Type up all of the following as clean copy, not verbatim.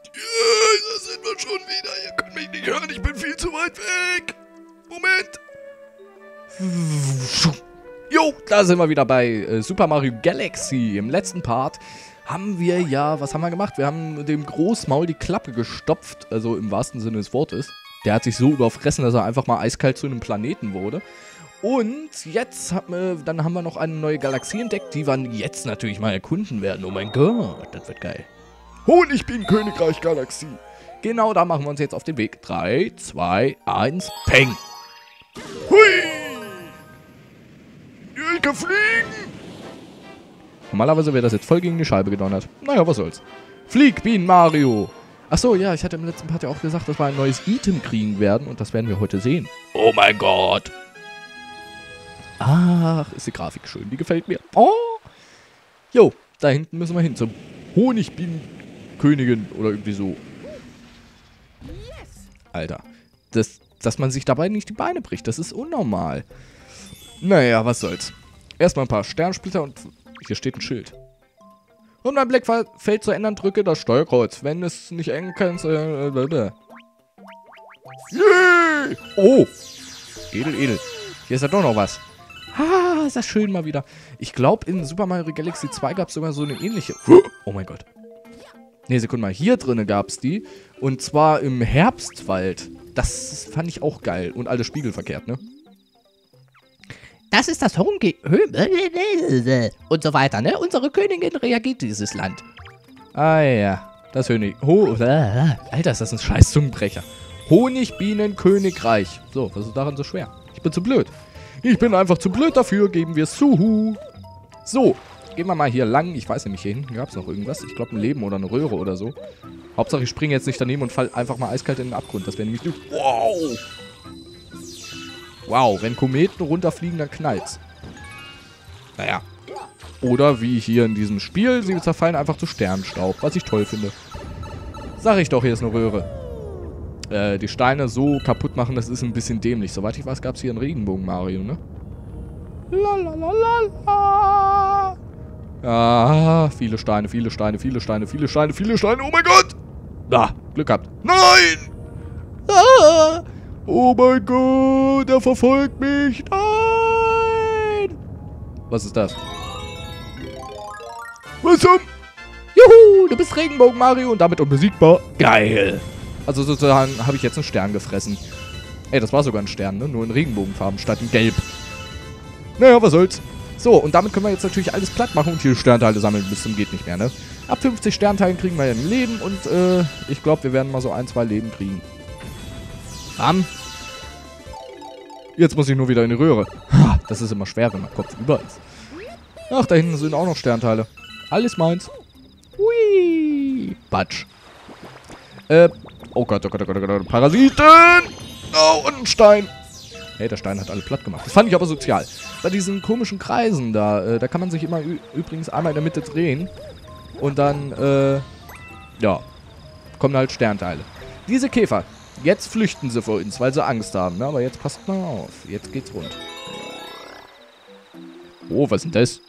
Da sind wir schon wieder. Ihr könnt mich nicht hören, ich bin viel zu weit weg. Moment. Jo, da sind wir wieder bei Super Mario Galaxy. Im letzten Part haben wir ja, was haben wir gemacht? Wir haben dem Großmaul die Klappe gestopft, also im wahrsten Sinne des Wortes. Der hat sich so überfressen, dass er einfach mal eiskalt zu einem Planeten wurde. Und jetzt dann haben wir noch eine neue Galaxie entdeckt, die wir jetzt natürlich mal erkunden werden. Oh mein Gott, das wird geil. Honigbienen-Königreich Galaxie. Genau, da machen wir uns jetzt auf den Weg. 3, 2, 1, Peng. Hui! Ich kann fliegen! Normalerweise wäre das jetzt voll gegen die Scheibe gedonnert. Naja, was soll's. Flieg, Bienen Mario! Achso, ja, ich hatte im letzten Part ja auch gesagt, dass wir ein neues Item kriegen werden. Und das werden wir heute sehen. Oh mein Gott! Ach, ist die Grafik schön. Die gefällt mir. Oh! Jo, da hinten müssen wir hin zum Honigbienenkönigin oder irgendwie so. Alter, dass man sich dabei nicht die Beine bricht, das ist unnormal. Naja, was soll's. Erstmal ein paar Sternsplitter und hier steht ein Schild. Um dein Blickfeld zu ändern, drücke das Steuerkreuz. Wenn es nicht eng kannst, yeah! Oh! Edel. Hier ist ja doch noch was. Ah, ist das schön mal wieder. Ich glaube, in Super Mario Galaxy 2 gab es sogar so eine ähnliche... Oh mein Gott. Ne, Sekunde mal. Hier drinnen gab es die. Und zwar im Herbstwald. Das fand ich auch geil. Und alles spiegelverkehrt, ne? Das ist das und so weiter, ne? Unsere Königin reagiert dieses Land. Ah ja. Das Honig... Alter, ist das ein scheiß Zungenbrecher. Honigbienen-Königreich. So, was ist daran so schwer? Ich bin zu blöd. Ich bin einfach zu blöd dafür, geben wir es zu. So, gehen wir mal hier lang. Ich weiß nämlich, hier hinten gab es noch irgendwas. Ich glaube, ein Leben oder eine Röhre oder so. Hauptsache, ich springe jetzt nicht daneben und fall einfach mal eiskalt in den Abgrund. Das wäre nämlich... Wow! Wow, wenn Kometen runterfliegen, dann knallt's. Naja. Oder wie hier in diesem Spiel, sie zerfallen einfach zu Sternenstaub, was ich toll finde. Sag ich doch, hier ist eine Röhre. Die Steine so kaputt machen, das ist ein bisschen dämlich. Soweit ich weiß, gab es hier einen Regenbogen Mario, ne? Lalalala. Ah, viele Steine. Oh mein Gott! Da, Glück gehabt. Nein! Ah, oh mein Gott, er verfolgt mich. Nein! Was ist das? Was zum? Juhu, du bist Regenbogen Mario und damit unbesiegbar. Geil! Also sozusagen habe ich jetzt einen Stern gefressen. Ey, das war sogar ein Stern, ne? Nur in Regenbogenfarben statt in Gelb. Naja, was soll's. So, und damit können wir jetzt natürlich alles platt machen und hier Sternteile sammeln bis zum geht nicht mehr, ne? Ab 50 Sternteilen kriegen wir ja ein Leben und ich glaube, wir werden mal so 1, 2 Leben kriegen. Bam. Jetzt muss ich nur wieder in die Röhre. Das ist immer schwer, wenn man Kopf über ist. Ach, da hinten sind auch noch Sternteile. Alles meins. Hui. Batsch. Oh Gott. Parasiten! Oh, und ein Stein. Hey, der Stein hat alle platt gemacht. Das fand ich aber sozial. Bei diesen komischen Kreisen da, da kann man sich immer übrigens einmal in der Mitte drehen. Und dann, ja, kommen halt Sternteile. Diese Käfer, jetzt flüchten sie vor uns, weil sie Angst haben. Ne? Aber jetzt passt mal auf. Jetzt geht's rund. Oh, was ist denn das?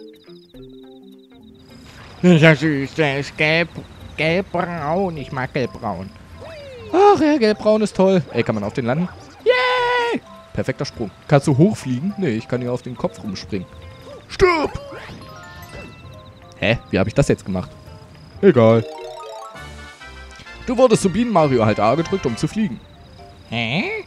Ja, süß, der ist gelbbraun. Ich mag gelbbraun. Ach ja, gelbbraun ist toll. Ey, kann man auf den landen? Yay! Perfekter Sprung. Kannst du hochfliegen? Nee, ich kann hier auf den Kopf rumspringen. Stirb! Hä? Wie habe ich das jetzt gemacht? Egal. Du wurdest zu Bienen Mario halt A gedrückt, um zu fliegen. Hä?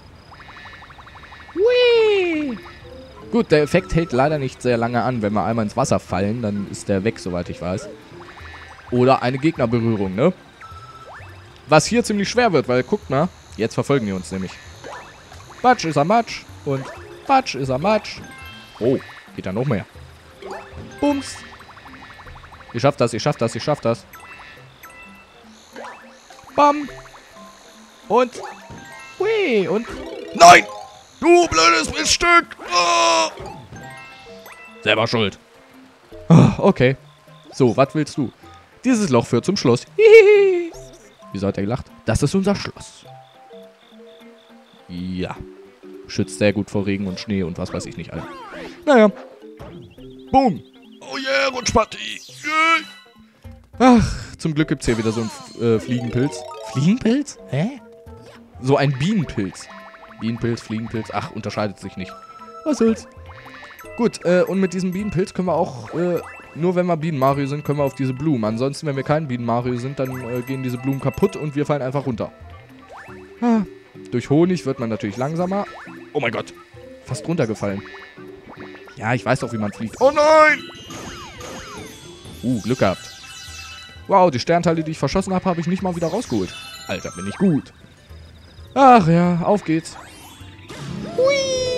Hui! Gut, der Effekt hält leider nicht sehr lange an. Wenn wir einmal ins Wasser fallen, dann ist der weg, soweit ich weiß. Oder eine Gegnerberührung, ne? Was hier ziemlich schwer wird, weil, guckt mal, jetzt verfolgen die uns nämlich. Batsch ist er Matsch und Batsch ist er Matsch. Oh, geht da noch mehr. Bums. Ich schaff das. Bam. Und. Hui, und. Nein! Du blödes Miststück! Oh. Selber schuld. Oh, okay. So, was willst du? Dieses Loch führt zum Schloss. Hihihi. Wieso hat er gelacht? Das ist unser Schloss. Ja. Schützt sehr gut vor Regen und Schnee und was weiß ich nicht, Alter. Naja. Boom. Oh yeah, Rutschpartie. Ach, Zum Glück gibt es hier wieder so einen Fliegenpilz. Fliegenpilz? Hä? So ein Bienenpilz. Bienenpilz, Fliegenpilz. Ach, unterscheidet sich nicht. Was soll's? Gut, und mit diesem Bienenpilz können wir auch, nur wenn wir Bienen-Mario sind, können wir auf diese Blumen. Ansonsten, wenn wir kein Bienen-Mario sind, dann gehen diese Blumen kaputt und wir fallen einfach runter. Ah, durch Honig wird man natürlich langsamer. Oh mein Gott. Fast runtergefallen. Ja, ich weiß doch, wie man fliegt. Oh nein! Glück gehabt. Wow, die Sternteile, die ich verschossen habe, habe ich nicht mal wieder rausgeholt. Alter, bin ich gut. Ach ja, auf geht's. Hui!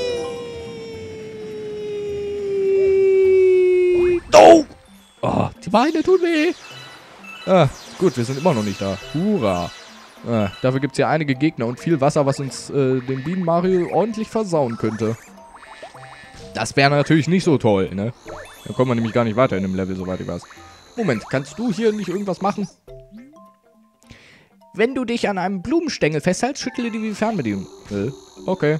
Oh, die Beine tun weh. Ah, gut, wir sind immer noch nicht da. Hurra. Ah, dafür gibt es hier einige Gegner und viel Wasser, was uns den Bienen-Mario ordentlich versauen könnte. Das wäre natürlich nicht so toll, ne? Dann kommen wir nämlich gar nicht weiter in dem Level, soweit ich weiß. Moment, kannst du hier nicht irgendwas machen? Wenn du dich an einem Blumenstängel festhältst, schüttle die Fernbedienung. Okay.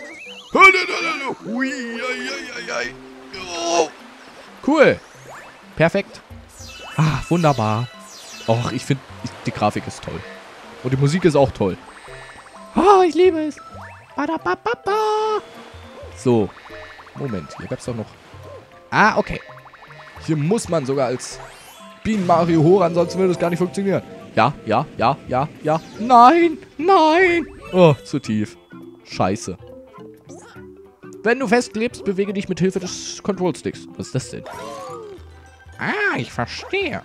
Cool. Perfekt. Ah, wunderbar. Och, ich finde, die Grafik ist toll. Und die Musik ist auch toll. Oh, ich liebe es. So. Moment, hier gab es doch noch... Ah, okay. Hier muss man sogar als Bienen-Mario hoch, ansonsten würde es gar nicht funktionieren. Ja. Nein, nein. Oh, zu tief. Scheiße. Wenn du festklebst, bewege dich mit Hilfe des Control-Sticks. Was ist das denn? Ah, ich verstehe.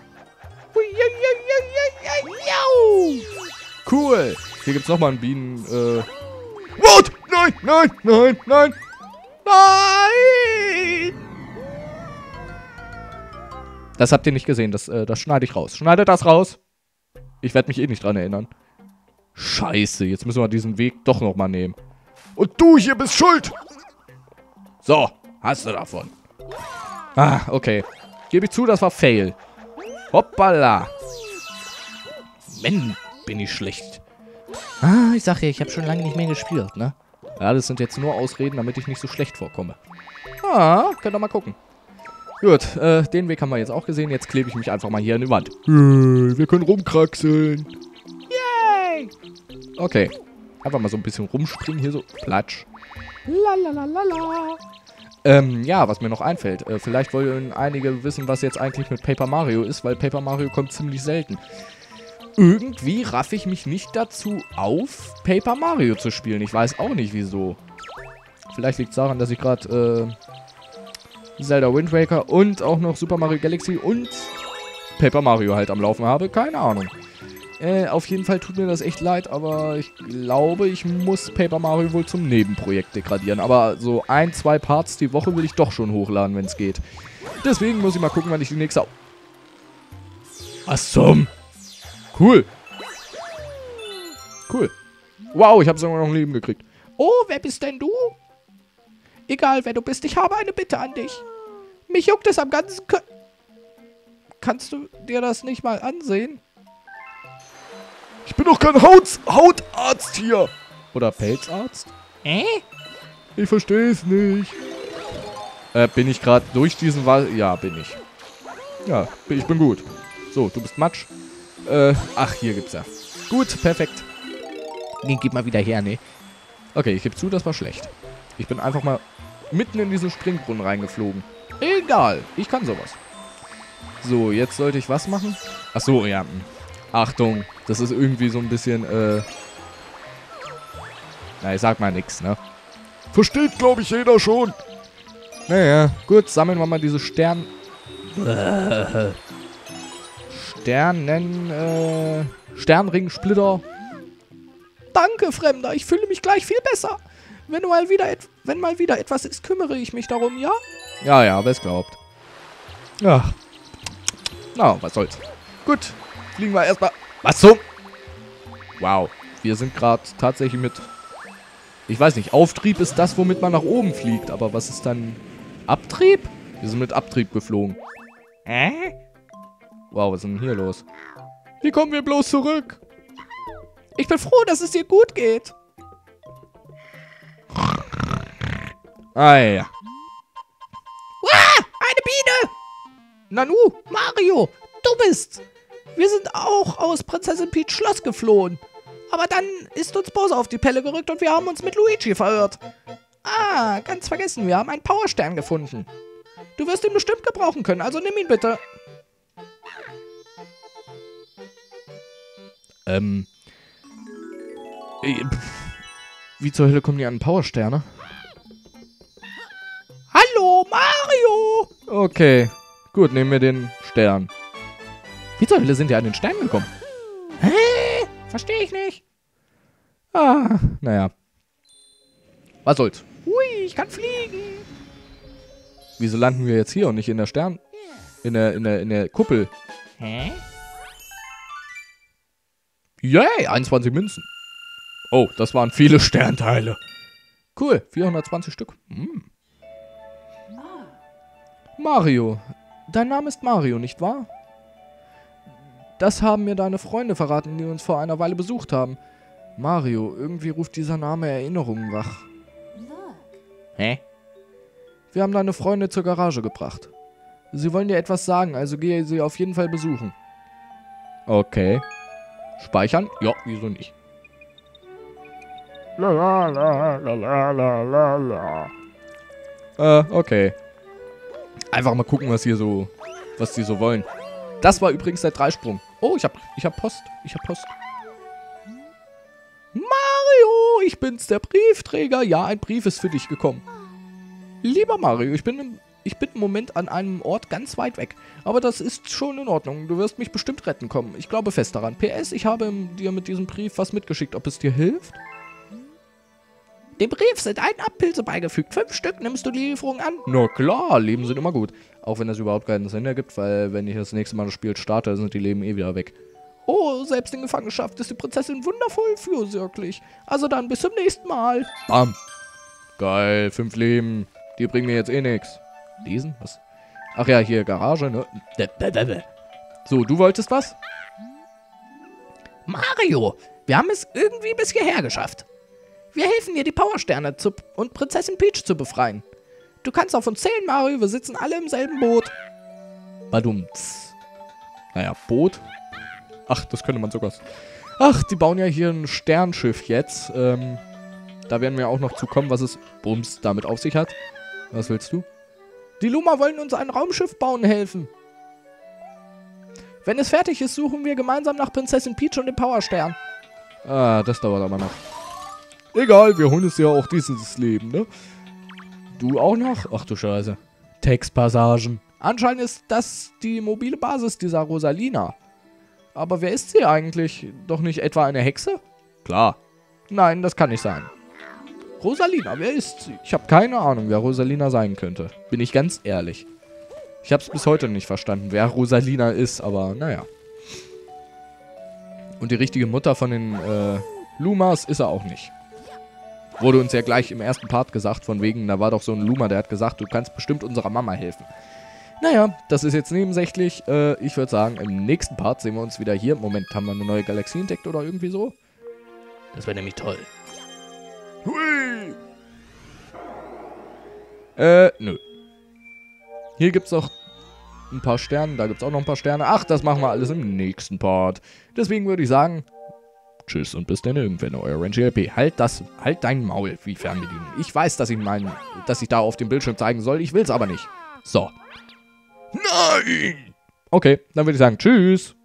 Cool. Hier gibt es nochmal einen Bienen... What? Nein, nein, nein, nein. Nein! Das habt ihr nicht gesehen. Das schneide ich raus. Schneidet das raus. Ich werde mich eh nicht dran erinnern. Scheiße, jetzt müssen wir diesen Weg doch nochmal nehmen. Und du hier bist schuld! So, hast du davon. Ah, okay. Gebe ich zu, das war Fail. Hoppala. Mann, bin ich schlecht. Ah, ich sag ja, ich habe schon lange nicht mehr gespielt, ne? Ja, das sind jetzt nur Ausreden, damit ich nicht so schlecht vorkomme. Ah, könnt ihr mal gucken. Gut, den Weg haben wir jetzt auch gesehen. Jetzt klebe ich mich einfach mal hier an die Wand. Wir können rumkraxeln. Yay! Okay. Einfach mal so ein bisschen rumspringen hier so. Platsch. Lalalala. Ja, was mir noch einfällt. Vielleicht wollen einige wissen, was jetzt eigentlich mit Paper Mario ist, weil Paper Mario kommt ziemlich selten. Irgendwie raffe ich mich nicht dazu auf, Paper Mario zu spielen. Ich weiß auch nicht, wieso. Vielleicht liegt es daran, dass ich gerade Zelda Wind Waker und auch noch Super Mario Galaxy und Paper Mario halt am Laufen habe. Keine Ahnung. Auf jeden Fall tut mir das echt leid, aber ich glaube, ich muss Paper Mario wohl zum Nebenprojekt degradieren. Aber so 1, 2 Parts die Woche will ich doch schon hochladen, wenn es geht. Deswegen muss ich mal gucken, wann ich die nächste... Was zum... Cool. Cool. Wow, ich habe sogar noch ein Leben gekriegt. Oh, wer bist denn du? Egal, wer du bist, ich habe eine Bitte an dich. Mich juckt es am ganzen Kannst du dir das nicht mal ansehen? Ich bin doch kein Hautarzt hier. Oder Pelzarzt? Ich verstehe es nicht. Bin ich gerade durch diesen Wald? Ja, bin ich. Ja, ich bin gut. So, du bist Matsch. Ach, hier gibt's ja. Gut, perfekt. Den gib mal wieder her, ne? Okay, ich gebe zu, das war schlecht. Ich bin einfach mal mitten in diesen Springbrunnen reingeflogen. Egal, ich kann sowas. So, jetzt sollte ich was machen? Ach so, ja. Achtung, das ist irgendwie so ein bisschen, na, ich sag mal nix, ne? Versteht, glaube ich, jeder schon. Naja, gut, sammeln wir mal diese Sternringsplitter. Danke, Fremder, ich fühle mich gleich viel besser. Wenn mal wieder etwas ist, kümmere ich mich darum, ja? Ja, wer es glaubt. Ach. Na, was soll's. Gut, fliegen wir erstmal. Was zum? Wow, wir sind gerade tatsächlich mit... Ich weiß nicht, Auftrieb ist das, womit man nach oben fliegt. Aber was ist dann... Abtrieb? Wir sind mit Abtrieb geflogen. Wow, was ist denn hier los? Wie kommen wir bloß zurück? Ich bin froh, dass es dir gut geht. Ah ja. Eine Biene! Nanu, Mario, du bist... Wir sind auch aus Prinzessin Peach Schloss geflohen. Aber dann ist uns Bowser auf die Pelle gerückt und wir haben uns mit Luigi verirrt. Ah, ganz vergessen, wir haben einen Powerstern gefunden. Du wirst ihn bestimmt gebrauchen können, also nimm ihn bitte. Wie zur Hölle kommen die an Powersterne? Hallo, Mario! Okay, gut, nehmen wir den Stern. Wie zur Hölle sind die an den Stern gekommen? Hä? Verstehe ich nicht. Ah, naja. Was soll's? Hui, ich kann fliegen. Wieso landen wir jetzt hier und nicht in der Stern... In der Kuppel? Hä? Yay, 21 Münzen. Oh, das waren viele Sternteile. Cool, 420 Stück. Mario. Dein Name ist Mario, nicht wahr? Das haben mir deine Freunde verraten, die uns vor einer Weile besucht haben. Mario, irgendwie ruft dieser Name Erinnerungen wach. Hä? Wir haben deine Freunde zur Garage gebracht. Sie wollen dir etwas sagen, also gehe sie auf jeden Fall besuchen. Okay. Speichern? Ja, wieso nicht? Okay. Einfach mal gucken, was die so wollen. Das war übrigens der Dreisprung. Oh, ich hab Post. Mario, ich bin's, der Briefträger. Ja, ein Brief ist für dich gekommen. Lieber Mario, ich bin im Moment an einem Ort ganz weit weg. Aber das ist schon in Ordnung. Du wirst mich bestimmt retten kommen. Ich glaube fest daran. PS, ich habe dir mit diesem Brief was mitgeschickt. Ob es dir hilft? Dem Brief sind 1 Abpilze beigefügt. 5 Stück. Nimmst du die Lieferung an? Na klar, Leben sind immer gut. Auch wenn das überhaupt keinen Sinn ergibt, weil wenn ich das nächste Mal das Spiel starte, sind die Leben eh wieder weg. Oh, selbst in Gefangenschaft ist die Prinzessin wundervoll fürsorglich. Also dann bis zum nächsten Mal. Bam. Geil, 5 Leben. Die bringen mir jetzt eh nichts. Lesen? Was? Ach ja, hier Garage, ne? So, du wolltest was? Mario, wir haben es irgendwie bis hierher geschafft. Wir helfen dir, die Powersterne und Prinzessin Peach zu befreien. Du kannst auf uns zählen, Mario. Wir sitzen alle im selben Boot. Badumts. Naja, Boot. Ach, das könnte man sogar... Ach, die bauen ja hier ein Sternschiff jetzt. Da werden wir auch noch zukommen, was es Bums damit auf sich hat. Was willst du? Die Luma wollen uns ein Raumschiff bauen helfen. Wenn es fertig ist, suchen wir gemeinsam nach Prinzessin Peach und dem Powerstern. Ah, das dauert aber noch. Egal, wir holen uns ja auch dieses Leben, ne? Du auch noch? Ach du Scheiße. Textpassagen. Anscheinend ist das die mobile Basis dieser Rosalina. Aber wer ist sie eigentlich? Doch nicht etwa eine Hexe? Klar. Nein, das kann nicht sein. Rosalina, wer ist sie? Ich habe keine Ahnung, wer Rosalina sein könnte. Bin ich ganz ehrlich. Ich habe es bis heute nicht verstanden, wer Rosalina ist, aber naja. Und die richtige Mutter von den Lumas ist er auch nicht. Wurde uns ja gleich im ersten Part gesagt, von wegen, da war doch so ein Luma, der hat gesagt, du kannst bestimmt unserer Mama helfen. Naja, das ist jetzt nebensächlich. Ich würde sagen, im nächsten Part sehen wir uns wieder hier. Moment, haben wir eine neue Galaxie entdeckt oder irgendwie so? Das wäre nämlich toll. Hui! Nö. Hier gibt's noch ein paar Sterne, da gibt's auch noch ein paar Sterne. Ach, das machen wir alles im nächsten Part. Deswegen würde ich sagen, tschüss und bis dann irgendwann, euer RangyLP. Halt dein Maul, wie Fernbedienung. Ich weiß, dass ich da auf dem Bildschirm zeigen soll, ich will's aber nicht. So. Nein! Okay, dann würde ich sagen, tschüss.